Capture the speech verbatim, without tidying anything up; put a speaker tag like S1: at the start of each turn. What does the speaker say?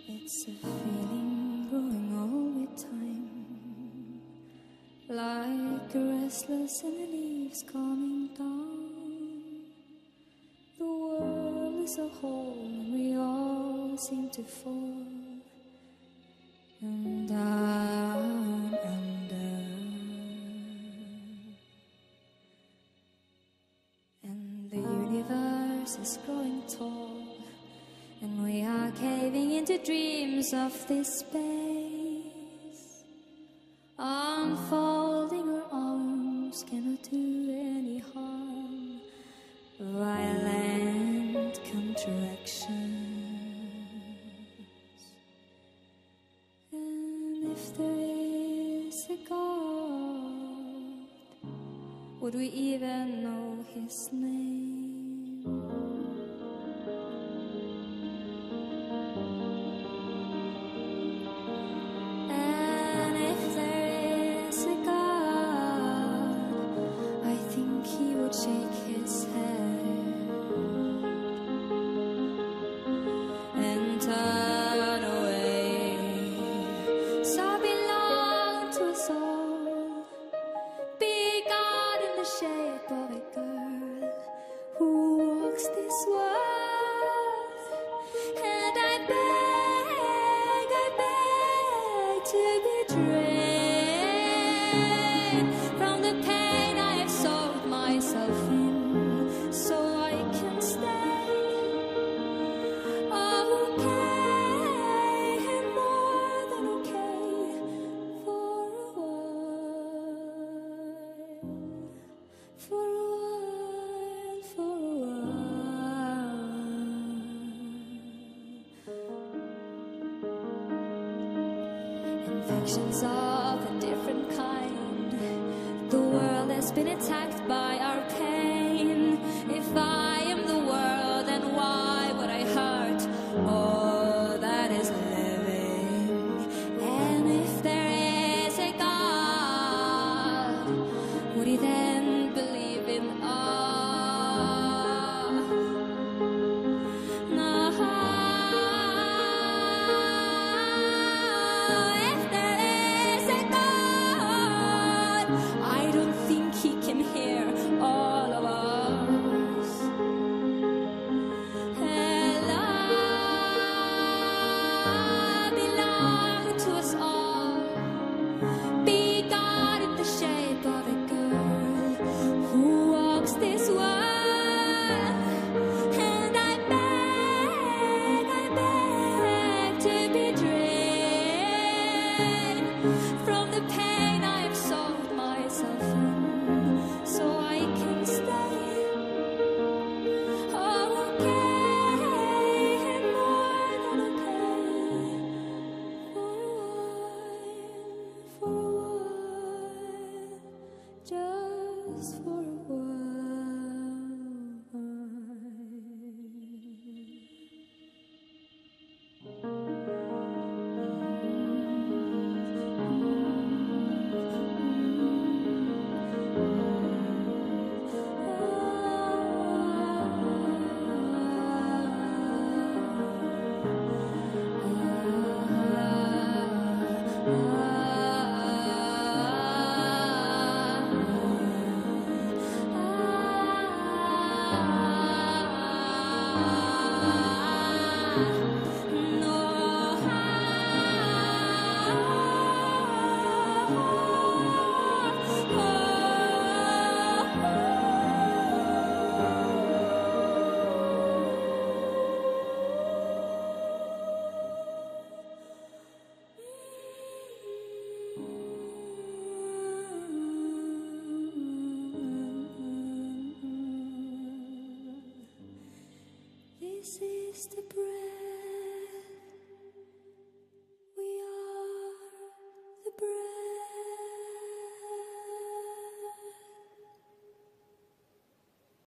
S1: It's a feeling growing all with time, like a restless in the leaves coming down. The world is a whole and we all seem to fall and down and down. And the universe is growing tall, and we are caving into dreams of this space. Unfolding our arms cannot do any harm. Violent contractions. And if there is a God, would we even know His name? Shake his head and turn away. So belong to us all. Be God in the shape of a girl who walks this world. And I beg, I beg to be drained from the pain I have sold myself in, so I can stay okay and more than okay for a while, for a while, for a while. Infections of a different kind. The world has been attacked by our pain. If I am the world, then why would I hurt all that is living? And if there is a God, would He then believe in us? No. If there is a God, I don't think He can hear all of us. And love belong to us all. Be God in the shape of a girl who walks this world. And I beg, I beg to be drained from the pain I have sold myself in, so I can stay okay and more than okay for a while, for a while, just for a while. This is the breath